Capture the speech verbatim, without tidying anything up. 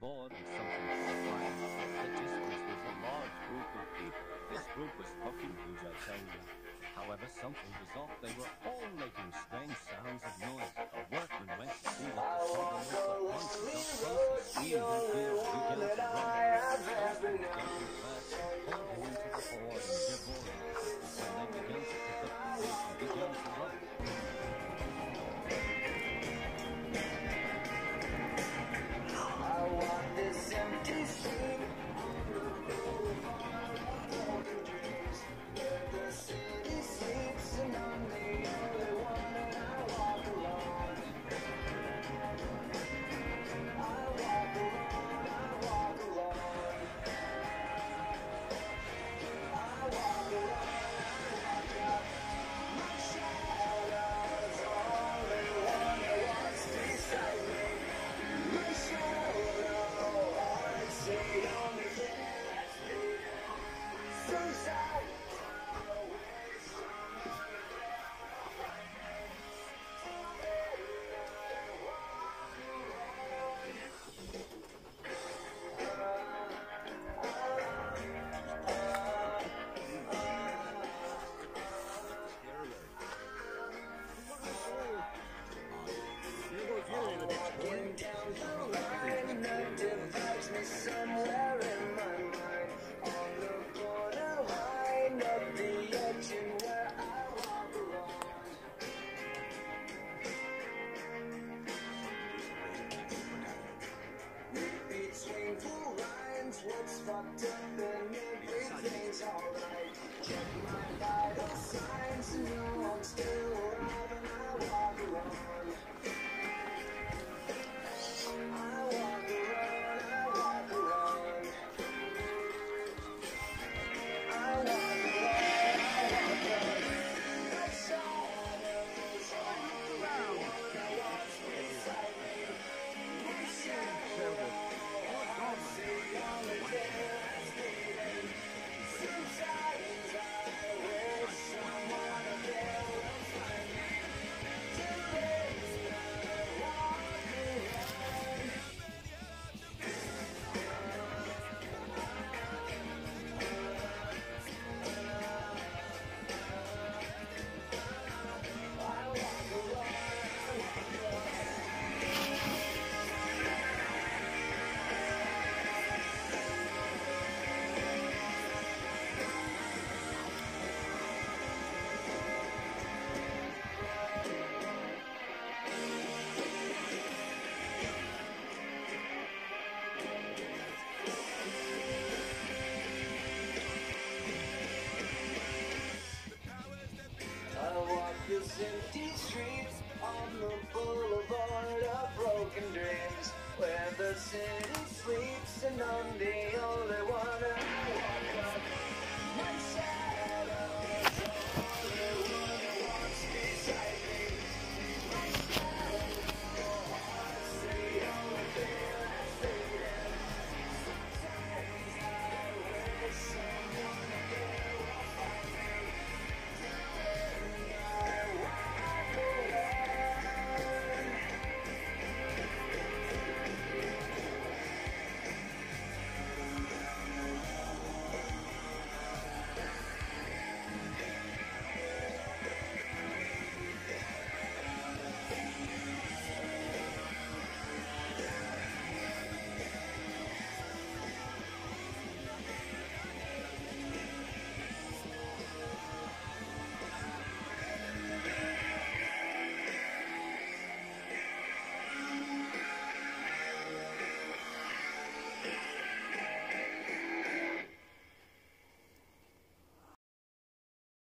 board with something surprising. The distance was a large group of people. This group was fucking huge, I tell you. However, something was off. They were all making strange sounds of noise. A workman went to see what the problem was. The voices got close. He and his beard began to run. Those who were getting fast pulled him into the board and divorced. When they began to pick up the pace and began to run. I want this empty street where the city sleeps and I'm the only one and I walk alone. I walk alone, I walk alone. I walk alone, I walk up. My shadow's only one that walks beside me. My shadow, I see only this. Sunshine. Walking down the line that divides me somewhere in my mind. On the borderline of the edge and where I walk alone. Read between the lines what's fucked up and everything's alright. Check my vital signs and know I'm still alive and I walk alone. This empty street on the boulevard of broken dreams, where the city sleeps and I'm the only one. And I walk up.